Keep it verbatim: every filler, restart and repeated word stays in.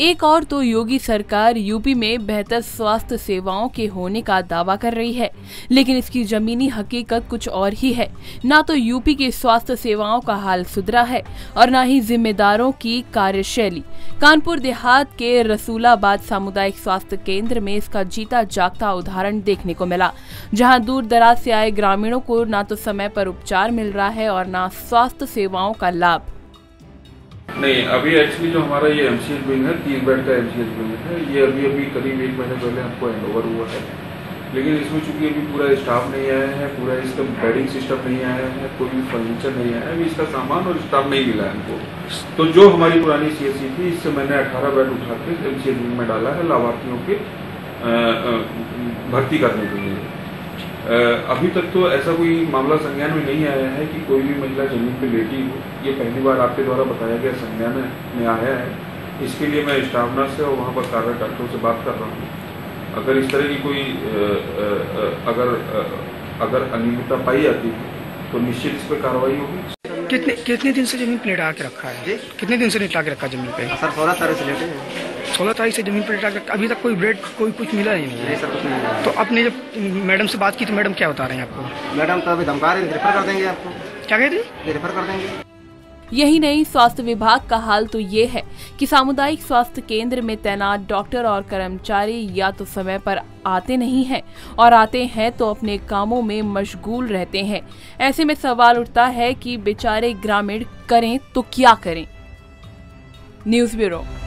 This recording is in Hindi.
एक और तो योगी सरकार यूपी में बेहतर स्वास्थ्य सेवाओं के होने का दावा कर रही है, लेकिन इसकी जमीनी हकीकत कुछ और ही है। ना तो यूपी की स्वास्थ्य सेवाओं का हाल सुधरा है और न ही जिम्मेदारों की कार्यशैली। कानपुर देहात के रसूलाबाद सामुदायिक स्वास्थ्य केंद्र में इसका जीता जागता उदाहरण देखने को मिला, जहां दूर दराज से आए ग्रामीणों को न तो समय पर उपचार मिल रहा है और न स्वास्थ्य सेवाओं का लाभ। नहीं, अभी एक्चुअली जो हमारा ये एमसीएच विंग है, तीस बेड का एमसीएच विंग है, ये अभी अभी करीब एक महीने पहले हमको हैंडओवर हुआ है। लेकिन इसमें चूंकि अभी पूरा स्टाफ नहीं आया है, पूरा इसका बेडिंग सिस्टम नहीं आया है, कोई भी फर्नीचर नहीं आया है, अभी इसका सामान और स्टाफ नहीं मिला है हमको। तो जो हमारी पुरानी सीएससी थी, इससे मैंने अठारह बेड उठा के एमसीएच विंग में डाला है लाभार्थियों के भर्ती करने के लिए। अभी तक तो ऐसा कोई मामला संज्ञान में नहीं आया है कि कोई भी महिला जमीन पे लेटी हो। ये पहली बार आपके द्वारा बताया गया संज्ञान में आया है। इसके लिए मैं स्टाफ नर्स से और वहाँ पर कार्यरत डॉक्टरों से बात कर रहा हूँ। अगर इस तरह की कोई अगर अगर अनियमितता पाई जाती है तो निश्चित इस पर कार्रवाई होगी। कितने कितने दिन से जमीन पे लेटा के रखा है? कितने दिन से लेटा के रखा जमीन पे? सर सोलह तारीख से लेटे हैं। सोलह तारीख से जमीन पर लेटा के अभी तक कोई ब्रेड कोई कुछ मिला ही नहीं है। सर कुछ नहीं। तो आपने जब मैडम से बात की तो मैडम क्या बता रहे हैं आपको? मैडम तो अभी धमका रहे हैं, रेफर कर देंगे आपको। क्या कहते हैं? रेफर कर देंगे। यही नहीं, स्वास्थ्य विभाग का हाल तो ये है कि सामुदायिक स्वास्थ्य केंद्र में तैनात डॉक्टर और कर्मचारी या तो समय पर आते नहीं हैं और आते हैं तो अपने कामों में मशगूल रहते हैं। ऐसे में सवाल उठता है कि बेचारे ग्रामीण करें तो क्या करें। News bureau.